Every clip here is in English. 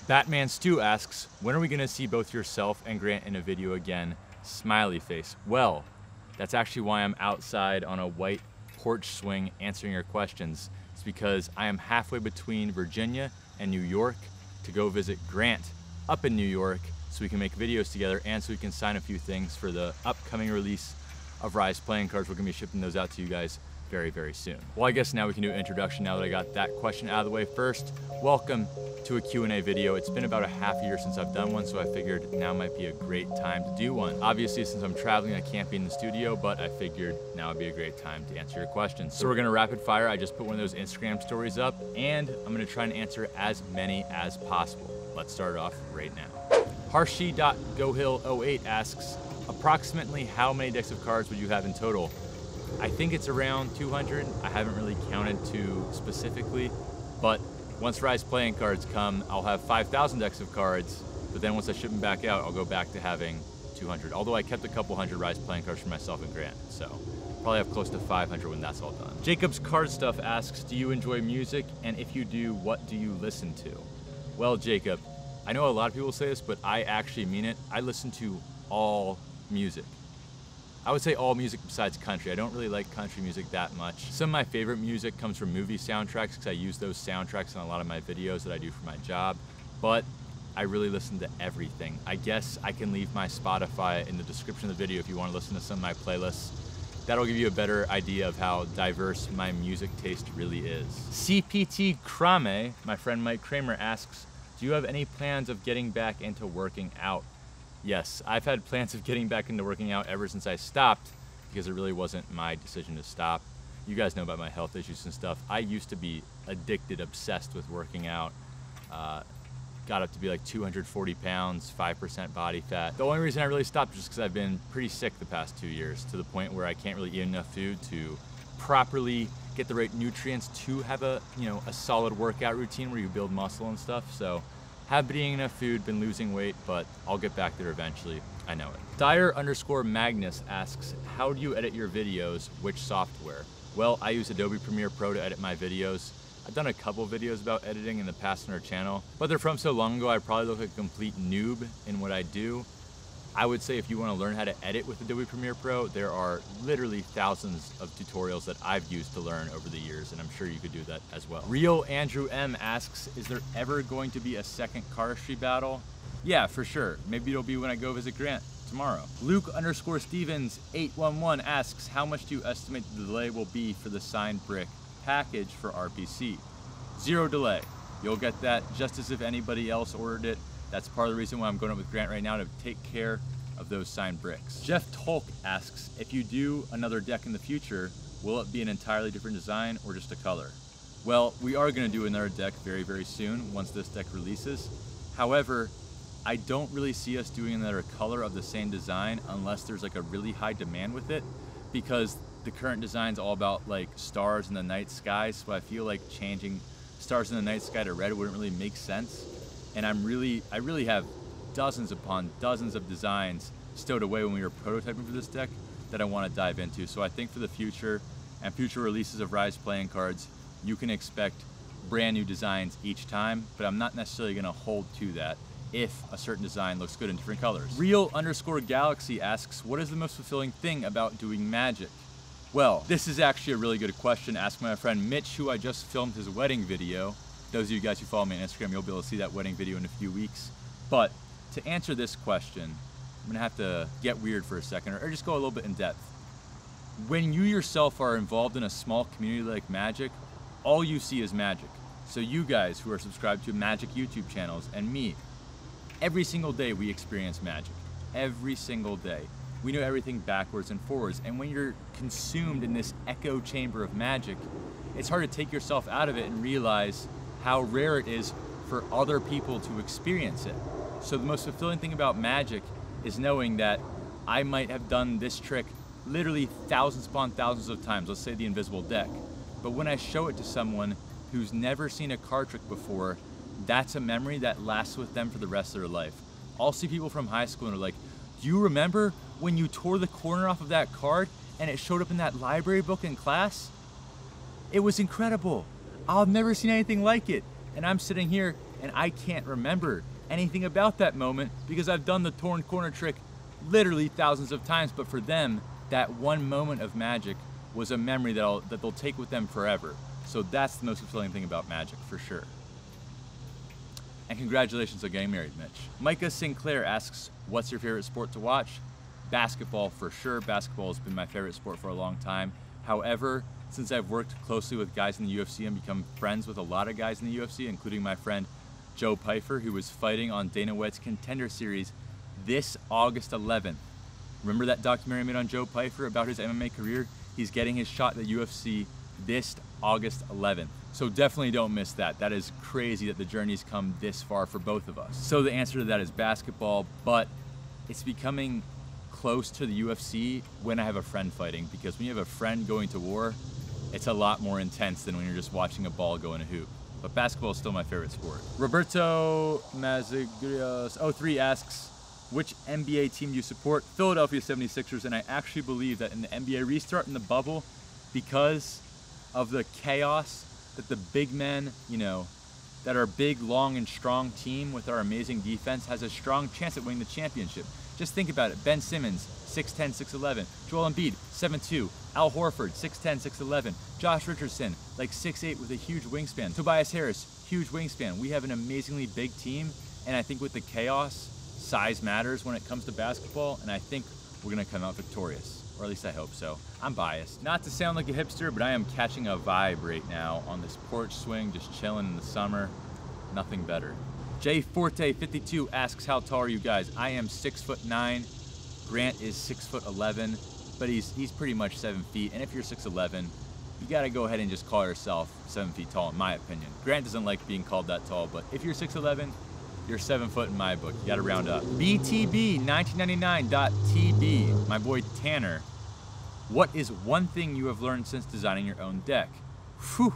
Batman Stu asks, when are we gonna see both yourself and Grant in a video again? Smiley face. Well, that's actually why I'm outside on a white porch swing answering your questions. It's because I am halfway between Virginia and New York to go visit Grant up in New York so we can make videos together and so we can sign a few things for the upcoming release of Rise playing cards. We're gonna be shipping those out to you guys very, very soon. Well, I guess now we can do an introduction now that I got that question out of the way. First, welcome to a Q&A video. It's been about a half year since I've done one, so I figured now might be a great time to do one. Obviously, since I'm traveling, I can't be in the studio, but I figured now would be a great time to answer your questions. So we're gonna rapid fire. I just put one of those Instagram stories up, and I'm gonna try and answer as many as possible. Let's start off right now. Harshi.gohill08 asks, approximately how many decks of cards would you have in total? I think it's around 200. I haven't really counted too specifically, but once Rise playing cards come, I'll have 5,000 decks of cards, but then once I ship them back out, I'll go back to having 200. Although I kept a couple hundred Rise playing cards for myself and Grant, so probably have close to 500 when that's all done. Jacob's Card Stuff asks, do you enjoy music? And if you do, what do you listen to? Well, Jacob, I know a lot of people say this, but I actually mean it. I listen to all music. I would say all music besides country. I don't really like country music that much. Some of my favorite music comes from movie soundtracks because I use those soundtracks in a lot of my videos that I do for my job, but I really listen to everything. I guess I can leave my Spotify in the description of the video if you want to listen to some of my playlists. That'll give you a better idea of how diverse my music taste really is. CPT Krame, my friend Mike Kramer asks, do you have any plans of getting back into working out? Yes, I've had plans of getting back into working out ever since I stopped because it really wasn't my decision to stop. You guys know about my health issues and stuff. I used to be addicted, obsessed with working out. Got up to be like 240 pounds, 5% body fat. The only reason I really stopped was just because I've been pretty sick the past 2 years to the point where I can't really eat enough food to properly get the right nutrients to have a solid workout routine where you build muscle and stuff. So have been eating enough food, been losing weight, but I'll get back there eventually. I know it. Dyer_Magnus asks, how do you edit your videos? Which software? Well, I use Adobe Premiere Pro to edit my videos. I've done a couple videos about editing in the past on our channel, but they're from so long ago I probably look like a complete noob in what I do. I would say if you want to learn how to edit with Adobe Premiere Pro, there are literally thousands of tutorials that I've used to learn over the years, and I'm sure you could do that as well. Real Andrew M asks, is there ever going to be a second cardistry battle? Yeah, for sure. Maybe it'll be when I go visit Grant tomorrow. Luke_Stevens811 asks, how much do you estimate the delay will be for the signed brick package for RPC? 0 delay. You'll get that just as if anybody else ordered it. That's part of the reason why I'm going up with Grant right now to take care of those signed bricks. Jeff Tolk asks, if you do another deck in the future, will it be an entirely different design or just a color? Well, we are going to do another deck very, very soon once this deck releases. However, I don't really see us doing another color of the same design unless there's like a really high demand with it, because the current design's all about like stars in the night sky, so I feel like changing stars in the night sky to red wouldn't really make sense. And I really have dozens upon dozens of designs stowed away when we were prototyping for this deck that I want to dive into. So I think for the future and future releases of Rise playing cards, you can expect brand new designs each time, but I'm not necessarily going to hold to that if a certain design looks good in different colors. Real_Galaxy asks, what is the most fulfilling thing about doing magic? Well, this is actually a really good question asked by my friend Mitch, who I just filmed his wedding video. Those of you guys who follow me on Instagram, you'll be able to see that wedding video in a few weeks. But to answer this question, I'm gonna have to get weird for a second or just go a little bit in depth. When you yourself are involved in a small community like Magic, all you see is magic. So you guys who are subscribed to Magic YouTube channels and me, every single day we experience magic. Every single day. We know everything backwards and forwards. And when you're consumed in this echo chamber of magic, it's hard to take yourself out of it and realize how rare it is for other people to experience it. So the most fulfilling thing about magic is knowing that I might have done this trick literally thousands upon thousands of times, let's say the invisible deck. But when I show it to someone who's never seen a card trick before, that's a memory that lasts with them for the rest of their life. I'll see people from high school and are like, do you remember when you tore the corner off of that card and it showed up in that library book in class? It was incredible. I've never seen anything like it. And I'm sitting here And I can't remember anything about that moment because I've done the torn corner trick literally thousands of times, but for them, that one moment of magic was a memory that they'll take with them forever. So that's the most fulfilling thing about magic, for sure. And congratulations on getting married, Mitch. Micah Sinclair asks, what's your favorite sport to watch? Basketball, for sure. Basketball has been my favorite sport for a long time. However, since I've worked closely with guys in the UFC and become friends with a lot of guys in the UFC, including my friend Joe Pyfer, who was fighting on Dana White's Contender Series this August 11th. Remember that documentary I made on Joe Pyfer about his MMA career? He's getting his shot at the UFC this August 11th. So definitely don't miss that. That is crazy that the journey's come this far for both of us. So the answer to that is basketball, but it's becoming close to the UFC when I have a friend fighting, because when you have a friend going to war, it's a lot more intense than when you're just watching a ball go in a hoop. But basketball is still my favorite sport. Roberto Mazigrios 03 asks, which NBA team do you support? Philadelphia 76ers, and I actually believe that in the NBA restart in the bubble, because of the chaos that the big men, that our big, long, and strong team with our amazing defense has a strong chance at winning the championship. Just think about it. Ben Simmons, 6'10", 6'11". Joel Embiid, 7'2". Al Horford, 6'10", 6'11". Josh Richardson, like 6'8" with a huge wingspan. Tobias Harris, huge wingspan. We have an amazingly big team, and I think with the chaos, size matters when it comes to basketball, and I think we're gonna come out victorious. Or at least I hope so. I'm biased. Not to sound like a hipster, but I am catching a vibe right now on this porch swing, just chilling in the summer. Nothing better. Jay Forte 52 asks, how tall are you guys? I am 6'9". Grant is 6'11", but he's pretty much 7 feet. And if you're 6'11", you gotta go ahead and just call yourself 7 feet tall, in my opinion. Grant doesn't like being called that tall, but if you're 6'11", you're 7 foot in my book. You gotta round up. BTB1999.TB, my boy Tanner. What is one thing you have learned since designing your own deck? Whew.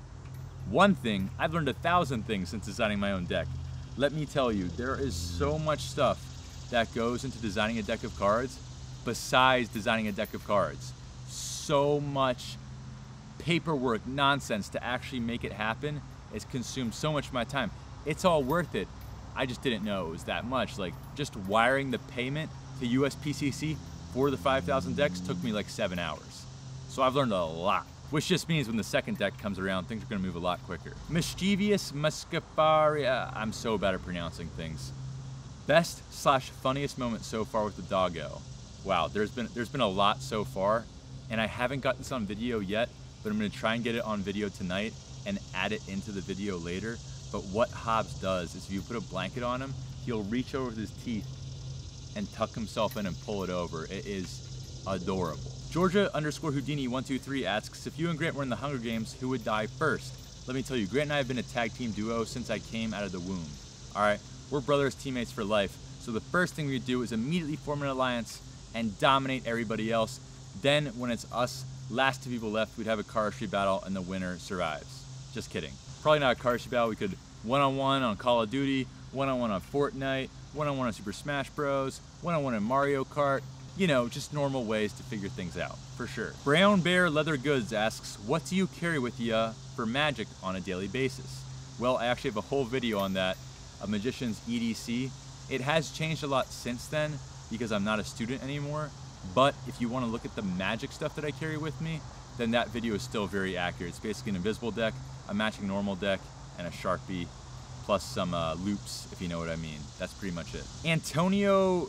One thing, I've learned 1,000 things since designing my own deck. Let me tell you, there is so much stuff that goes into designing a deck of cards besides designing a deck of cards. So much paperwork nonsense to actually make it happen. It's consumed so much of my time. It's all worth it. I just didn't know it was that much. Like, just wiring the payment to USPCC for the 5,000 decks took me like 7 hours. So I've learned a lot, which just means when the second deck comes around, things are gonna move a lot quicker. Mischievous Muscaparia, I'm so bad at pronouncing things. Best/funniest moment so far with the doggo. Wow, there's been a lot so far, and I haven't got this on video yet, but I'm gonna try and get it on video tonight and add it into the video later. But what Hobbs does is if you put a blanket on him, he'll reach over with his teeth and tuck himself in and pull it over. It is adorable. Georgia_Houdini123 asks, if you and Grant were in the Hunger Games, who would die first? Let me tell you, Grant and I have been a tag team duo since I came out of the womb. All right, we're brothers, teammates for life. So the first thing we do is immediately form an alliance and dominate everybody else. Then when it's us, last 2 people left, we'd have a cardistry battle and the winner survives. Just kidding. Probably not a cardistry battle. We could one-on-one on Call of Duty, one-on-one on Fortnite, one-on-one on Super Smash Bros, one-on-one in Mario Kart. Just normal ways to figure things out, for sure. Brown Bear Leather Goods asks, what do you carry with you for magic on a daily basis? Well, I actually have a whole video on that, a Magician's EDC. It has changed a lot since then because I'm not a student anymore, but if you want to look at the magic stuff that I carry with me, then that video is still very accurate. It's basically an invisible deck, a matching normal deck, and a Sharpie, plus some loops, if you know what I mean. That's pretty much it. Antonio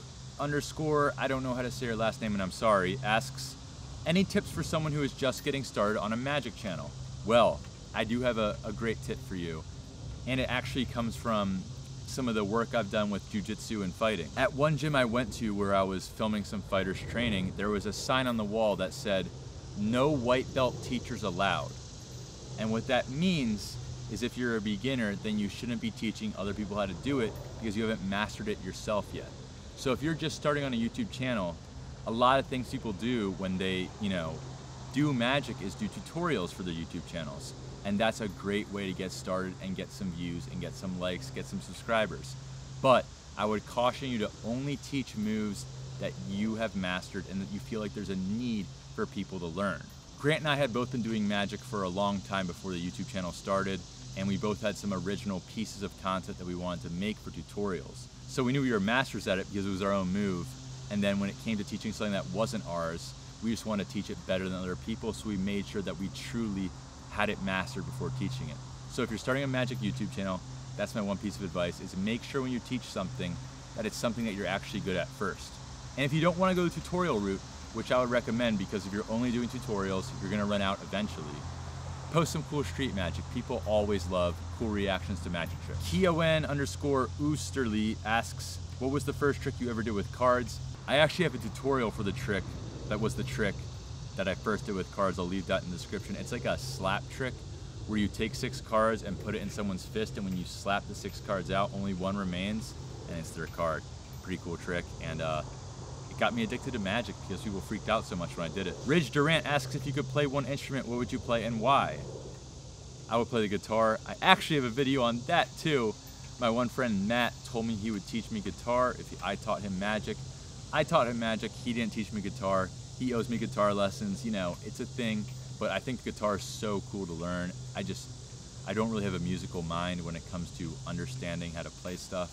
_ I don't know how to say your last name and I'm sorry, asks, any tips for someone who is just getting started on a magic channel? Well, I do have a great tip for you, and it actually comes from some of the work I've done with jiu-jitsu and fighting. At one gym I went to where I was filming some fighters training, there was a sign on the wall that said, no white belt teachers allowed. And what that means is if you're a beginner, then you shouldn't be teaching other people how to do it because you haven't mastered it yourself yet. So if you're just starting on a YouTube channel, a lot of things people do when they, do magic is do tutorials for their YouTube channels. And that's a great way to get started and get some views and get some likes, get some subscribers. But I would caution you to only teach moves that you have mastered and that you feel like there's a need for people to learn. Grant and I had both been doing magic for a long time before the YouTube channel started. and we both had some original pieces of content that we wanted to make for tutorials. So we knew we were masters at it because it was our own move, and then when it came to teaching something that wasn't ours, we just wanted to teach it better than other people, so we made sure that we truly had it mastered before teaching it. So if you're starting a Magic YouTube channel, that's my one piece of advice, is make sure when you teach something that it's something that you're actually good at first. And if you don't want to go the tutorial route, which I would recommend, because if you're only doing tutorials, you're going to run out eventually, post some cool street magic. People always love cool reactions to magic tricks. Kiawen_Oosterly asks, what was the first trick you ever did with cards? I actually have a tutorial for the trick that was the trick that I first did with cards. I'll leave that in the description. It's like a slap trick where you take 6 cards and put it in someone's fist, and when you slap the 6 cards out, only one remains, and it's their card. Pretty cool trick, and it got me addicted to magic because people freaked out so much when I did it. Ridge Durant asks, if you could play one instrument, what would you play and why? I would play the guitar. I actually have a video on that too. My one friend Matt told me he would teach me guitar if I taught him magic. I taught him magic, he didn't teach me guitar. He owes me guitar lessons, you know, it's a thing, but I think guitar is so cool to learn. I don't really have a musical mind when it comes to understanding how to play stuff.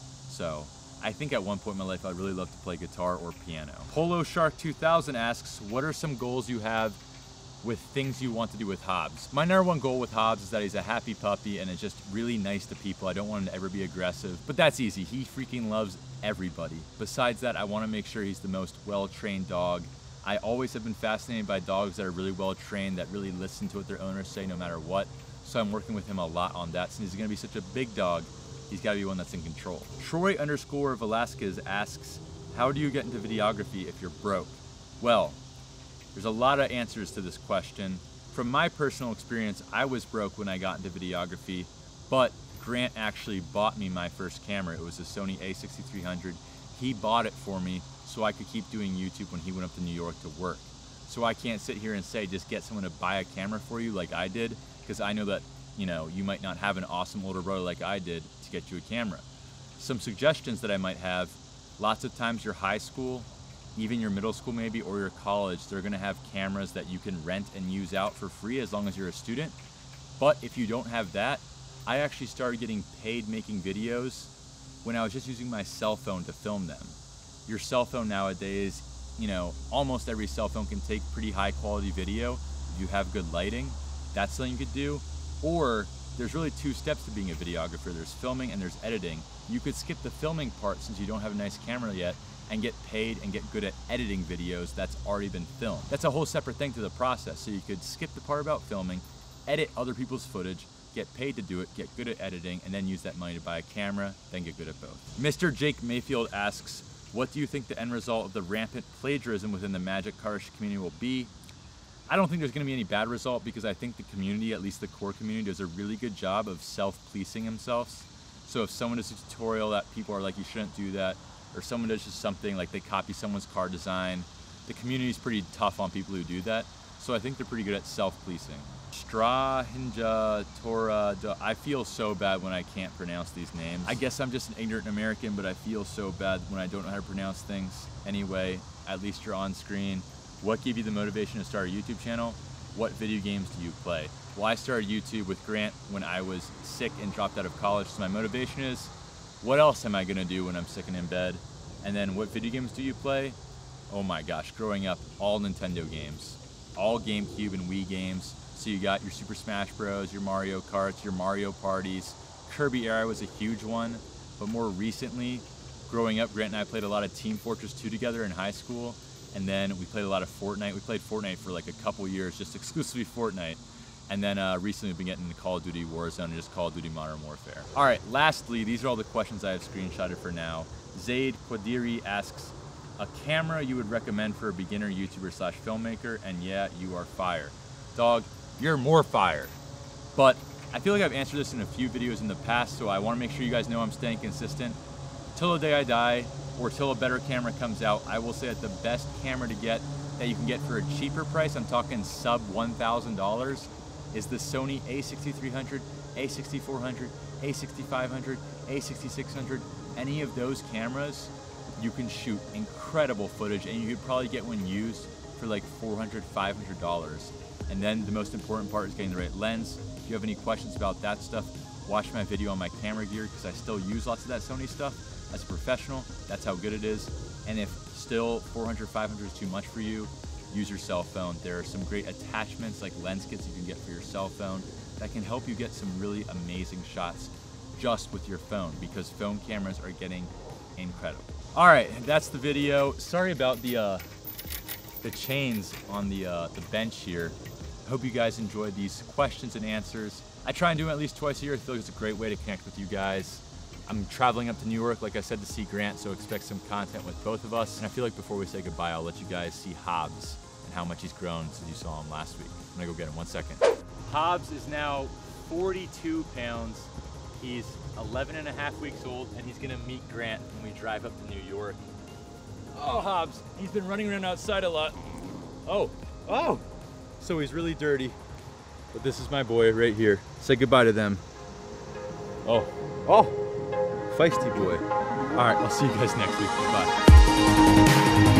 So I think at one point in my life I'd really love to play guitar or piano. Polo Shark 2000 asks, what are some goals you have with things you want to do with Hobbs? My number one goal with Hobbs is that he's a happy puppy and is just really nice to people. I don't want him to ever be aggressive, but that's easy. He freaking loves everybody. Besides that, I want to make sure he's the most well-trained dog. I always have been fascinated by dogs that are really well-trained, that really listen to what their owners say no matter what. So I'm working with him a lot on that. Since he's going to be such a big dog, he's got to be one that's in control. Troy_Velasquez asks, how do you get into videography if you're broke? Well, there's a lot of answers to this question. From my personal experience, I was broke when I got into videography, but Grant actually bought me my first camera. It was a Sony a6300. He bought it for me so I could keep doing YouTube when he went up to New York to work. So I can't sit here and say, just get someone to buy a camera for you like I did, because I know that, you know, you might not have an awesome older brother like I did to get you a camera. Some suggestions that I might have, lots of times your high school, even your middle school maybe, or your college, they're gonna have cameras that you can rent and use out for free as long as you're a student. But if you don't have that, I actually started getting paid making videos when I was just using my cell phone to film them. Your cell phone nowadays, you know, almost every cell phone can take pretty high quality video if you have good lighting. That's something you could do. Or there's really 2 steps to being a videographer. There's filming and there's editing. You could skip the filming part since you don't have a nice camera yet and get paid and get good at editing videos that's already been filmed. That's a whole separate thing to the process. So you could skip the part about filming, edit other people's footage, get paid to do it, get good at editing, and then use that money to buy a camera, then get good at both. Mr. Jake Mayfield asks, what do you think the end result of the rampant plagiarism within the Magic Card community will be? I don't think there's going to be any bad result because I think the community, at least the core community, does a really good job of self-policing themselves. So if someone does a tutorial that people are like, you shouldn't do that, or someone does just something like they copy someone's card design, the community is pretty tough on people who do that. So I think they're pretty good at self-policing. Strahinja Tora, I feel so bad when I can't pronounce these names. I guess I'm just an ignorant American, but I feel so bad when I don't know how to pronounce things. Anyway, at least you're on screen. What gave you the motivation to start a YouTube channel? What video games do you play? Well, I started YouTube with Grant when I was sick and dropped out of college, so my motivation is, what else am I gonna do when I'm sick and in bed? And then what video games do you play? Oh my gosh, growing up, all Nintendo games. All GameCube and Wii games. So you got your Super Smash Bros, your Mario Karts, your Mario Parties. Kirby Air was a huge one, but more recently, growing up, Grant and I played a lot of Team Fortress 2 together in high school, and then we played a lot of Fortnite. We played Fortnite for like a couple years, just exclusively Fortnite. And then recently we've been getting into Call of Duty Warzone and just Call of Duty Modern Warfare. All right, lastly, these are all the questions I have screenshotted for now. Zaid Quadiri asks, a camera you would recommend for a beginner YouTuber slash filmmaker, and yeah, you are fire. Dog, you're more fire. But I feel like I've answered this in a few videos in the past, so I want to make sure you guys know I'm staying consistent. Till the day I die, or till a better camera comes out, I will say that the best camera to get that you can get for a cheaper price, I'm talking sub $1,000, is the Sony a6300, a6400, a6500, a6600. Any of those cameras, you can shoot incredible footage, and you could probably get one used for like $400, $500. And then the most important part is getting the right lens, If you have any questions about that stuff, watch my video on my camera gear, because I still use lots of that Sony stuff. As a professional, that's how good it is. And if still 400, 500 is too much for you, use your cell phone. There are some great attachments like lens kits you can get for your cell phone that can help you get some really amazing shots just with your phone, because phone cameras are getting incredible. All right, that's the video. Sorry about the chains on the bench here. I hope you guys enjoyed these questions and answers. I try and do them at least twice a year. I feel like it's a great way to connect with you guys. I'm traveling up to New York, like I said, to see Grant, so expect some content with both of us. And I feel like before we say goodbye, I'll let you guys see Hobbs and how much he's grown since you saw him last week. I'm gonna go get him 1 second. Hobbs is now 42 pounds. He's 11 and a half weeks old, and he's gonna meet Grant when we drive up to New York. Oh, Hobbs, he's been running around outside a lot. Oh, so he's really dirty. But this is my boy right here. Say goodbye to them. Oh, feisty boy. All right, I'll see you guys next week. Bye.